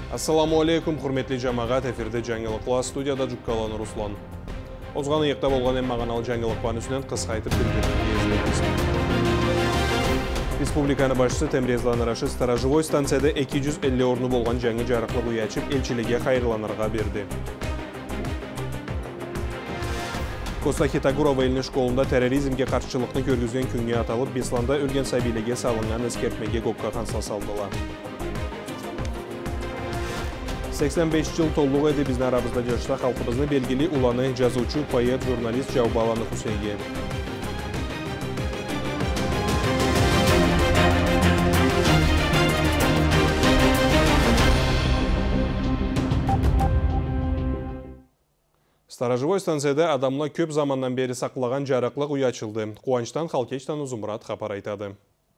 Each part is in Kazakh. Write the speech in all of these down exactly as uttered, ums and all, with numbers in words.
Assalamu alaikum, hurmetli жамағат, эфирде жаңылықла, студияда Жүккаланы Руслан. Озған иықта болған ең мағаналы жаңылықпан үсінен қысқайтып білдірді. Республиканы башысы Темрезлан Рашид Старожевой станцияда эки жүз элүү орны болған жаңы жарықлы ұячып, елчіліге қайырланырға берді. Коста Хитагурова еліне школында терроризмге қаршылықны көргізген күнге аталып, Бесланда өлген сәбилеге салынған ескертмеге көкқа қанса салдыла. сексен беш жыл толлуғы еді біздің арабызда жашта халқыбызны белгілі уланы жазуучу, поэт, журналист Жаубаланы Хусейге. Старожевой станцияда адамла көп заманнан бері сақлаған жарықлық үй ачылды. Қуанчтан Халкечтан Узумрат хабар айтады.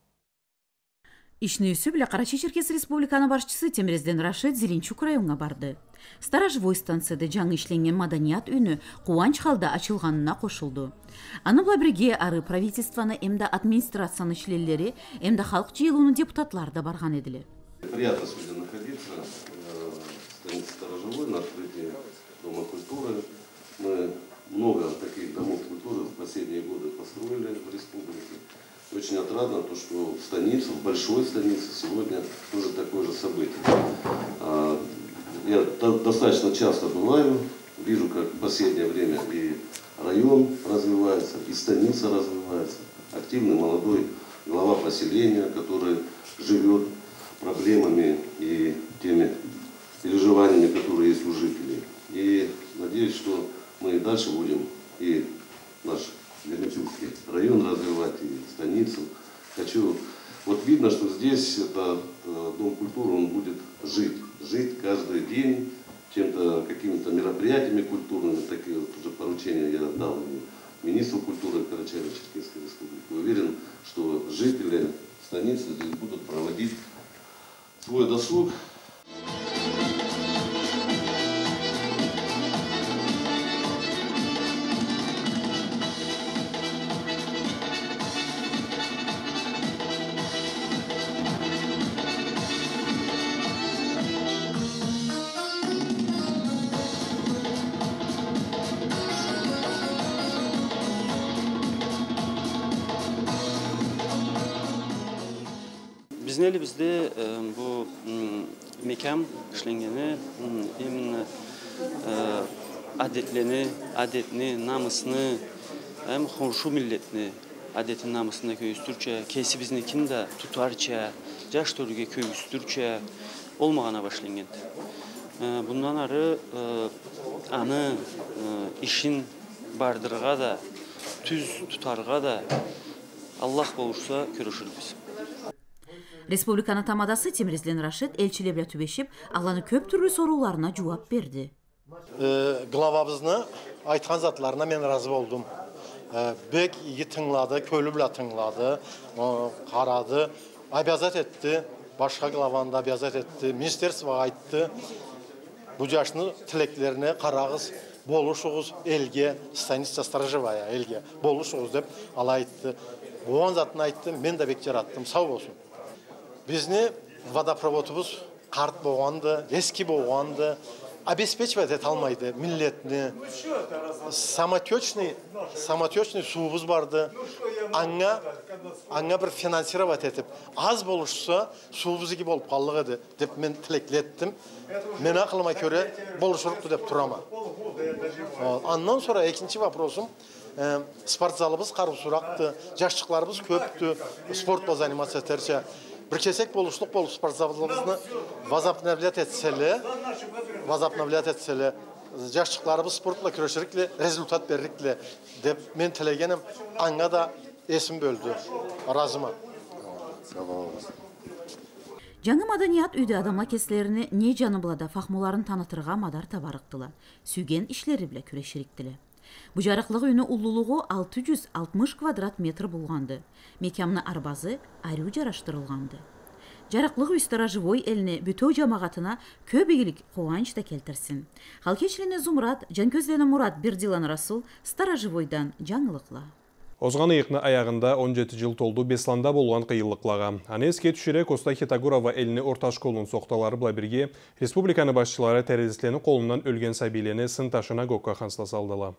Ишни үсі білі Қарачи Черкесі Республиканы башчысы Темрезден Рашид Зеленчук районға барды. Старожевой станцияда жаңы ішленген маданият үйні Қуанч халда ачылғанына қошылды. Аны бұла бірге ары правительстваны эмда администрацияны ішлелері, эмда халық жиылуыны депутатлар да барған еділі. Приятно сегодня находиться в станице Старожевой на открытии Дома культуры. Мы много таких домов культуры в последние годы построили в республике. Очень отрадно, то, что в станице, в большой станице сегодня тоже такое же событие. Я достаточно часто бываю, вижу, как в последнее время и район развивается, и станица развивается. Активный молодой глава поселения, который живет проблемами и теми переживаниями, которые есть у жителей. И надеюсь, что мы и дальше будем и наш Зеленчукский район развивать, и станицу. Хочу, вот видно, что здесь это Дом культуры, он будет жить, жить каждый день чем-то, какими-то мероприятиями культурными. Такие вот уже поручения я дал министру культуры Карачаево-Черкесской республики. Уверен, что жители станицы здесь будут проводить свой досуг. Біздің елімізде бұл мекам ішленгені именно әдетлені, әдетіні, намысыны, қоншу миллетіні, әдетін намысына көйістірче, кесі бізіне кімді тұтарча, жаш төрге көйістірче олмағана башленген. Бұндан ары аны ішін бардырға да, түз тұтарға да Аллах болursa көрішірбіз. Республиканы тамадасы Темрезден Рашид элчилебля түбешіп, аланы көп түрлі соруларына жауап берді. Главабызны айтқан затларына мен разы болдым. Бек iyi тыңлады, көлі тыңлады, қарады, обязат етті, башқа главанда обязат етті, министерствоға айтты. Бұл жашыны тілектеріне қарағыз, болушығыз елге, станица Старожевая елге, болушығыз деп ала айтты. Бұған затын айтты, мен де бек жараттым, сау болсын. Bizne водопроводыбыз қарт болғанды, eski болғанды, обеспечивать ете алмайды milletini. Самотечный, самотечный суыбыз барды. Аңа, аңа бір финансировать етіп, аз болушса суыбызы болып қалығы еді деп мен тілеклеттім. Мен ақылыма көре болушылықты деп тұрама. Аннан sonra екінші вопросым, спортзалыбыз қару сұрақты, жашчықларыбыз көпті, спортпа заниматься етерше. Bir kesek boluşluk bolup sportzalımızını vazapnavliyat etseler, vazapnavliyat etseler, yaşçıklarımız sportla körüşürükle, rezultat veririkle de men telegenim anga da esim böldü, razıma. Жаңы маданият үйді адамла кесілеріні не жаны бұлада фахмуларын танытырға мадар табарықтылы, сүйген ішлері біле күрешіріктілі. Бұл жарықлығы үйіні ұлылығы алты жүз алтмыш квадрат метр болғанды. Мекамны арбазы арю жараштырылғанды. Жарықлығы үй Старожевой еліне бүтөу жамағатына көп игілік қуанч та келтірсін. Халкечлені Зумрат, Жанкөзлені Мурат Бердилан Расул Старожевойдан жаңылықла. Озған иықны аяғында он жеті жыл толду Бесланда болған қиылықлаға. Аны еске түшіре Коста Хетагурова әліні орта школын соқталары бұла бірге республиканы басшылары террористлені қолынан өлген сәбилені сын ташына көкқа қансыла салдыла.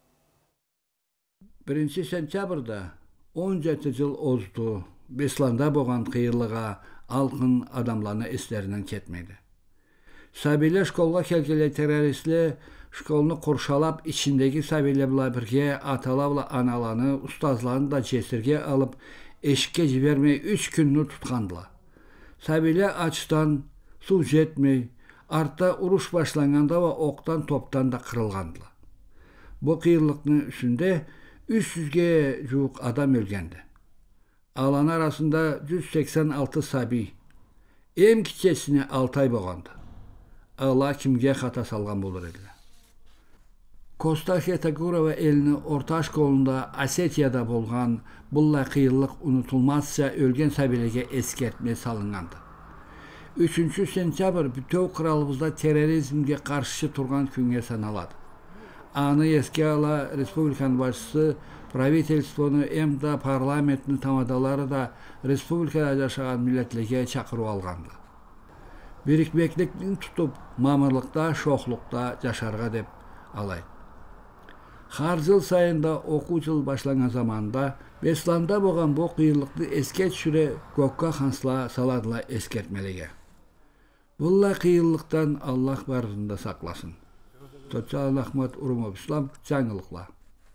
Бірінші сентябрда он жеті жыл озду Бесланда болған қиылыға алқын адамланы естерінен кетмейді. Сәбиле школға келгелі террористлі школны құршалап, içindегі сәбиле бұла бірге аталавла аналаны, ұстазланы да жесірге алып, ешікке жібермей үш күнні тұтқандыла. Сәбиле açtan су жетмей, артта ұруш башланғанда ва оқтан топтан да қырылғандыла. Бұл қиылықның үшінде үш жүзге жуық адам өлгенді. Алан арасында жүз сексен алты сәби, ем кичесіне алты ай болғанды. Алла кімге қата салған болыр еді. Коста Хетагурова еліні орта школында Осетияда болған бұлла қиылық ұнытылмазша өлген сәбилеге ескертме салынғанды. Üçüncü sentyabr bütün kralımızda terrorizmге karşı turgan күнге саналады. Аны еске ала республиканың başçısı правительствоны hem de parlamentini tamadaları da республикада yaşayan milletlerге çakırı alğandı. Birikmeklikini tutup mamırlıkta, şoklukta yaşarga dep alaydı. Har yıl sayında oku yıl başlanan zamanda Beslanda boğan bu kıyılıklı esket süre Gökka Hansla saladıla eskertmelige. Bulla kıyılıktan Allah barında saklasın. Toçalan Ahmet Urumov İslam, Жаңылықла.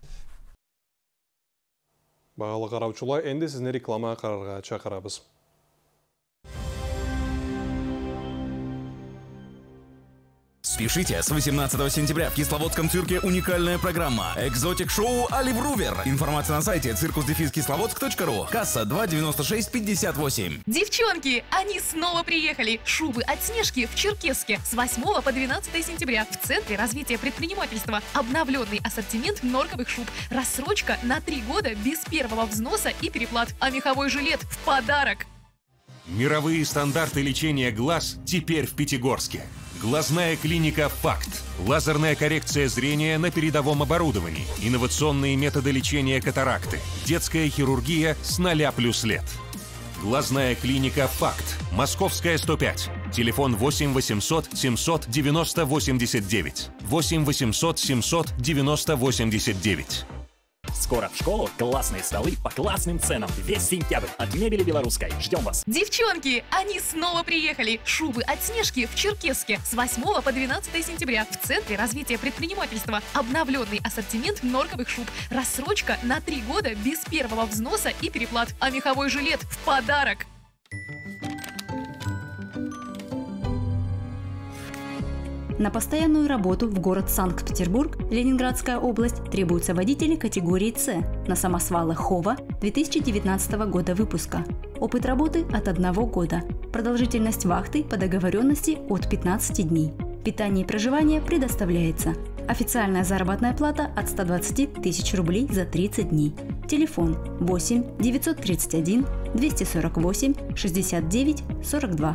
Бағалы қараучылар, енді сізні реклама қарарға чақырабыз. Спешите, с восемнадцатого сентября в Кисловодском цирке уникальная программа «Экзотик-шоу Оливер Рувер». Информация на сайте циркус дефис кисловодск точка ру. Касса два девяносто шесть пятьдесят восемь. Девчонки, они снова приехали. Шубы от Снежки в Черкесске с восьмого по двенадцатое сентября в Центре развития предпринимательства. Обновленный ассортимент норковых шуб. Рассрочка на три года без первого взноса и переплат. А меховой жилет в подарок. Мировые стандарты лечения глаз теперь в Пятигорске. Глазная клиника «Факт». Лазерная коррекция зрения на передовом оборудовании. Инновационные методы лечения катаракты. Детская хирургия с нуля плюс лет. Глазная клиника «Факт». Московская, сто пять. Телефон восемь восемьсот семьсот девяносто восемьдесят девять. восемь восемьсот семьсот девяносто восемьдесят девять. Скоро в школу классные столы по классным ценам. Весь сентябрь от мебели белорусской. Ждем вас. Девчонки, они снова приехали. Шубы от Снежки в Черкесске с восьмого по двенадцатое сентября в Центре развития предпринимательства. Обновленный ассортимент норковых шуб. Рассрочка на три года без первого взноса и переплат. А меховой жилет в подарок. На постоянную работу в город Санкт-Петербург, Ленинградская область, требуются водители категории С на самосвалах Хова две тысячи девятнадцатого года выпуска. Опыт работы от одного года. Продолжительность вахты по договоренности от пятнадцати дней. Питание и проживание предоставляется. Официальная заработная плата от ста двадцати тысяч рублей за тридцать дней. Телефон восемь девятьсот тридцать один двести сорок восемь шестьдесят девять сорок два.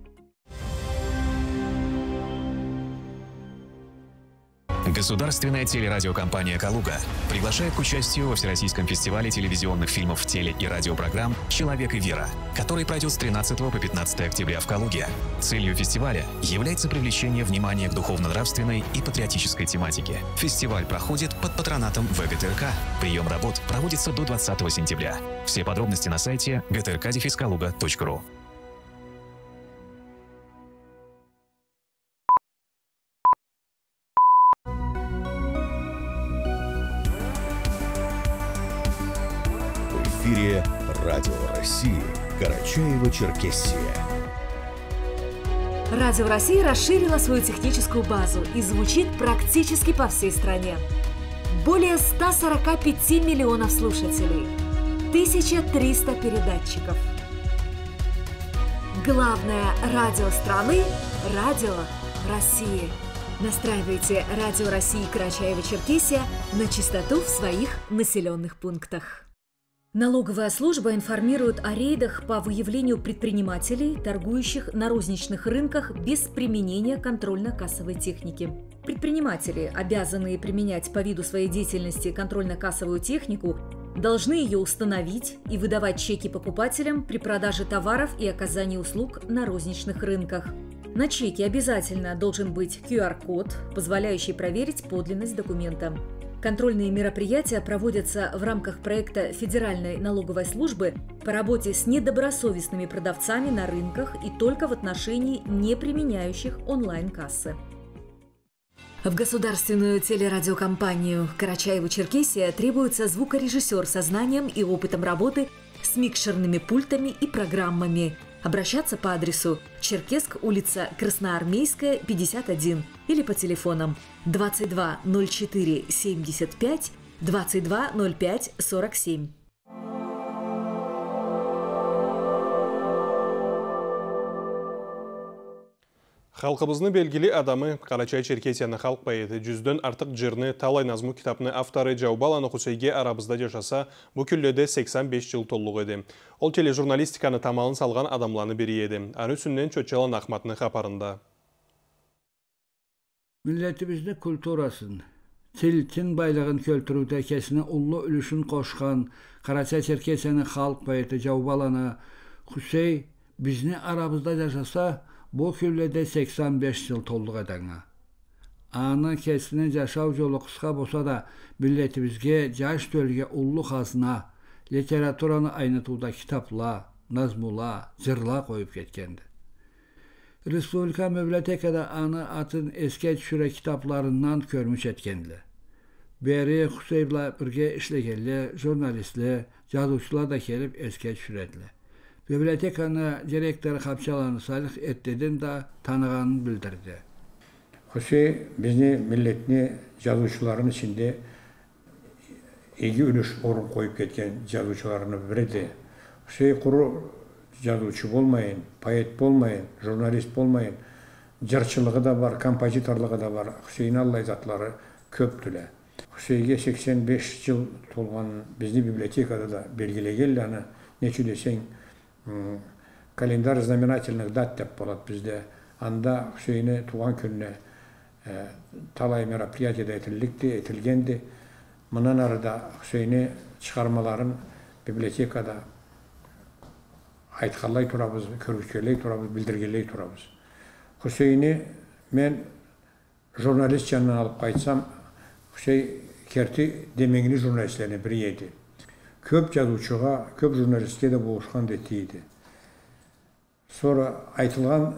Государственная телерадиокомпания «Калуга» приглашает к участию во Всероссийском фестивале телевизионных фильмов, теле- и радиопрограмм «Человек и вера», который пройдет с тринадцатого по пятнадцатое октября в Калуге. Целью фестиваля является привлечение внимания к духовно-нравственной и патриотической тематике. Фестиваль проходит под патронатом вэ гэ тэ эр ка. Прием работ проводится до двадцатого сентября. Все подробности на сайте гэ тэ эр ка дефис калуга точка ру. В эфире Радио России, Карачаево-Черкесия. Радио России расширило свою техническую базу и звучит практически по всей стране. Более ста сорока пяти миллионов слушателей, тысяча триста передатчиков. Главное радио страны – Радио России. Настраивайте Радио России Карачаево-Черкесия на частоту в своих населенных пунктах. Налоговая служба информирует о рейдах по выявлению предпринимателей, торгующих на розничных рынках без применения контрольно-кассовой техники. Предприниматели, обязанные применять по виду своей деятельности контрольно-кассовую технику, должны ее установить и выдавать чеки покупателям при продаже товаров и оказании услуг на розничных рынках. На чеке обязательно должен быть ку ар код, позволяющий проверить подлинность документа. Контрольные мероприятия проводятся в рамках проекта Федеральной налоговой службы по работе с недобросовестными продавцами на рынках и только в отношении не применяющих онлайн-кассы. В государственную телерадиокомпанию «Карачаево-Черкесия» требуется звукорежиссер со знанием и опытом работы с микшерными пультами и программами. Обращаться по адресу Черкесск, улица Красноармейская, пятьдесят один или по телефонам двадцать два ноль четыре семьдесят пять, двадцать два ноль пять сорок семь. Халқыбызны белгілі адамы Карачай-Черкесияны халық поэті жүзден артық жырны талай назму китапны авторы Жаубаланы Хусейге арабызда жашаса, бұл күлледе сексен беш жыл толлық еді. Ол тележурналистиканы тамалын салған адамланы бері еді. Аны үсіннен Чөтчалан Ахматны қапарында. Milletimizni kulturaсын, tilkin baylığın költürüde kesine ullu ülüşün koşkan Karacay-Черкесияны халық поэті Жаубаланы Хусей bizni arabızda yaşasa, bu küllede seksen beş yıl tolluk edene. Anı kesinin yaşav yolu kısa bolsa da milletimizge jaş tölge ullu hazına, literaturanı aynatıda kitapla, nazmula, zırla koyup ketkendi. Respublika Bibliotekada anı atın eske düşüre kitaplarından görmüş etkenli. Beri Huseyvla birge işlegenli, jurnalistli, yazıcılar da gelip eske düşüredli. Bibliotekanı direktörü Kapçalanı Salih Ettedin de tanıganını bildirdi. Hüsey bizni milletini yazıcıların içinde iyi ülüş orun koyup ketken yazıcılarını biriydi. Hüsey kuru yazıcı olmayın, poet olmayın, jurnalist olmayın. Jarçılığı da var, kompozitorluğu da var. Hüsey'in Allah zatları köptüle. Hüsey'ge seksen beş yıl tolgan bizni bibliotekada da belgilegeli ana neçü desen kalendar знаменательных дат деп болады bizde. Анда Hüseyin'i tuğan gününe e, talay merapiyatida etillikti, etilgendi. Bundan arada Hüseyin'i çıkarmaların bibliotekada aytqallay turabız, körgüçkeley turabız, bildirgeley turabız. Hüseyin'i men jurnalist janынан alıp qaytsam, Hüsey kerti demengli jurnalistlerine biri edi. Köp yazıcıға, köp jurnalistke de boğuşkan detiydi. Sonra aytılgan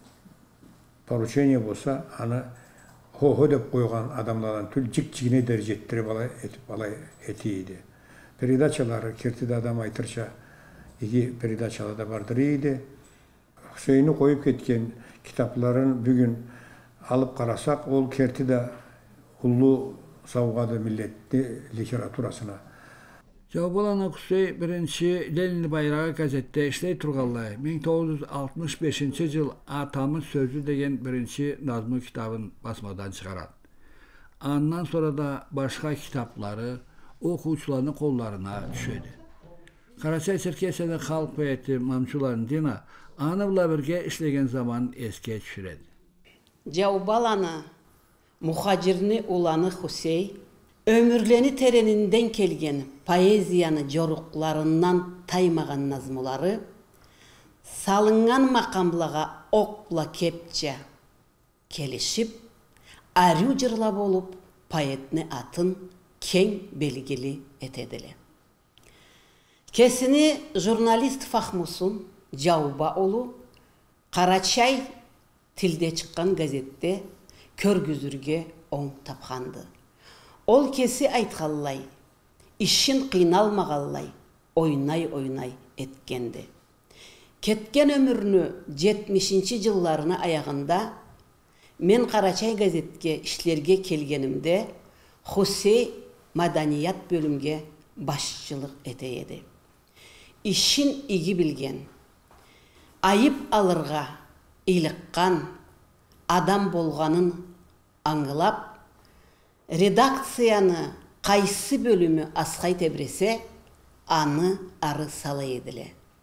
поручение болса, аны ho-ho деп koygan adamlardan tül cik-cikine derece ettirip alay etiydi. Передачалары кертиде адам айтырча, iki передачалар da vardır iyiydi. Hüseyin'i koyup ketken kitapların bugün alıp karasak, ol kertide ullu savgadı milletli literaturasına. Жаубаланы Хусей birinci Lenin bayrağı gazetте işley turğanlay. ming to'qqiz yuz oltmuş beşinci yıl Atamın Sözü degen birinci nazmı kitabın basmadan çıkaran. Ondan sonra da başka kitapları okuyucuların kollarına düşedi. Karacay-Черкесияны халық поэти Mamçuların Dina anıbla birge işlegen zaman eske düşüredi. Жаубаланы, muhacirni ulanı Husey, ömürleni tereninden kelgen poeziyanı joruklarından taymağan nazmuları, salıngan makamlağa okla kepçe kelişip, aryu jırlap olup poetni atın keng belgili etedili. Kesini jurnalist Fahmusun Jaubaoğlu Karacay tilde çıkan gazette körgüzürge oң tapkandı. Ol kesi aytqallay, işin qıynalmağallay, oynay oynay etkendi. Ketken ömürünü yetmişinci yıllarını ayağında men Karacay gazetke işlerge kelgenimde Husey madaniyat bölümge başçılık eteyedi. İşin igi bilgen, ayıp alırga iliqqan adam bolganın anglap, redaksiyanı qaysı bölümü asqay tebrese, anı arı sala edile.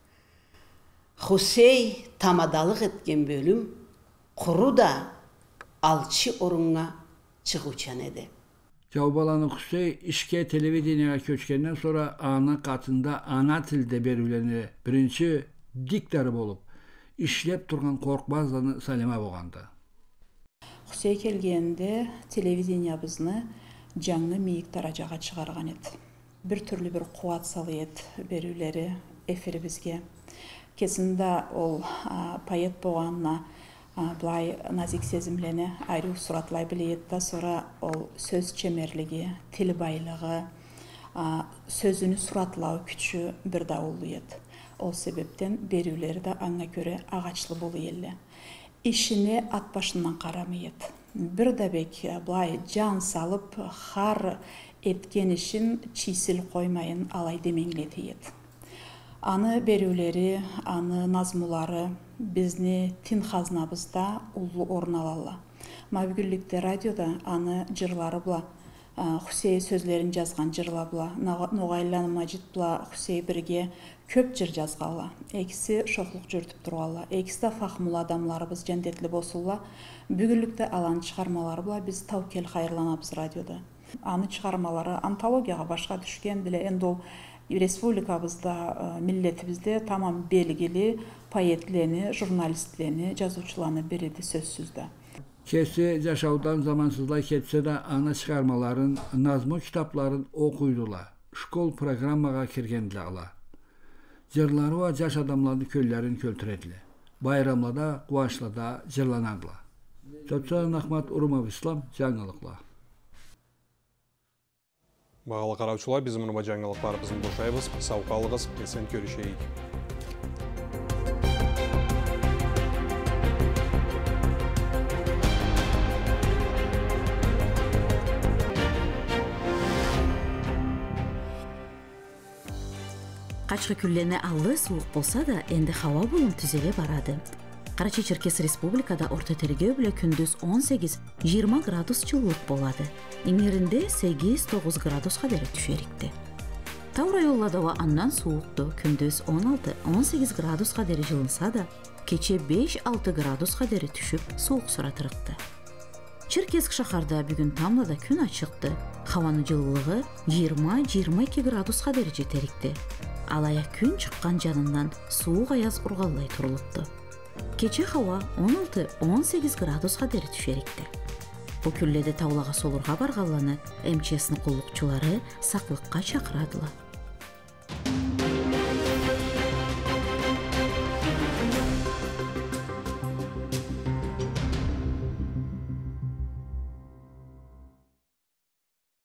Husey tamadalık etken bölüm, kuru da alçı orunga çıgıçan edi. Жаубаланы Хусей işke televizyonaya köçkenden sonra ana katında ana tilde berüleni birinci diktarı bolup işlep turgan Korkmaz'dan Salima boğandı. Хусей келгенде телевидениябызны жаңы мийик даражага чыгарган эт. Бир түрлүү бир кубат салы эт берүүлери эфирибизге. Кезинде ол поэт болгонуна Blay nazik sezimlerini ayrı suratlay biliyet da sonra o söz çemerligi, til baylığı, sözünü suratlağı küçü bir da oluyet. O sebepten berüleri de ana göre ağaçlı bolu yelli. İşini at başından karamayet. Bir de bek blay can salıp har etken işin çisil koymayın alay demenletiyet. Anı berüleri, anı nazmuları bizni tin haznabızda ulu orun alala. Mavgüllikte radyoda anı jırları bula, Husey sözlerin жазған jırla bula, Noğaylan Macit bula Husey birge köp jır жазғала. Ekisi şokluk jürtüp turgala, ekisi de fahmul adamlarыбыз jendetli bosulla. Бүгүллükte alan çıkarmaları bula biz tavkel hayırlanabız radyoda. Anı çıkarmaları antologiyaga başka düşken bile endol Respublikabızda, milletibizde tamam belgili poetlerini, jurnalistlerini, жазуучуларны beredi sözsüzde. Kesi yaşavdan zamansızlay ketse de ana çıkarmaların, nazmı kitapların okuydular. Şkol programmaga kirgendiler ala. Jırları ve jaş adamlarını köllerin költürediler. Bayramlada, kuvaşlada jırlanardılar. Çotsan Ahmet Urumov İslam, жаңылықла. Бағалы қараушылар, біз мұны жаңалықтарымыздың бошайбыз, сау қалығыз, esen көрішейік. Қачқы күллені аллы суық болса да, енді хава болын түзеле барады. Карачи-Черкес Республикада орта тергөө біле күндіз он сегиз жыйырма градус жылылык болады. Эңеринде сегиз тогуз градусқа дери түшерикти. Тау районларда андан суукту күндүз он алты он сегиз градусқа дери жылынса да, кече беш алты градусқа дери түшүп суук суратырыкты. Черкесск шахарда бүгүн тамлада күн ачыкты. Хаванын жылуулугу жыйырма жыйырма эки градусқа дери жетерикти. Алая күн чыккан жанынан суук аяз ургаллай турулупту. Кече хава он алты он сегиз градусқа дери түшерикти. Бу күлледе таулага солурга баргаланы эм че эстин коллукчулары саклыкка чакырадылар.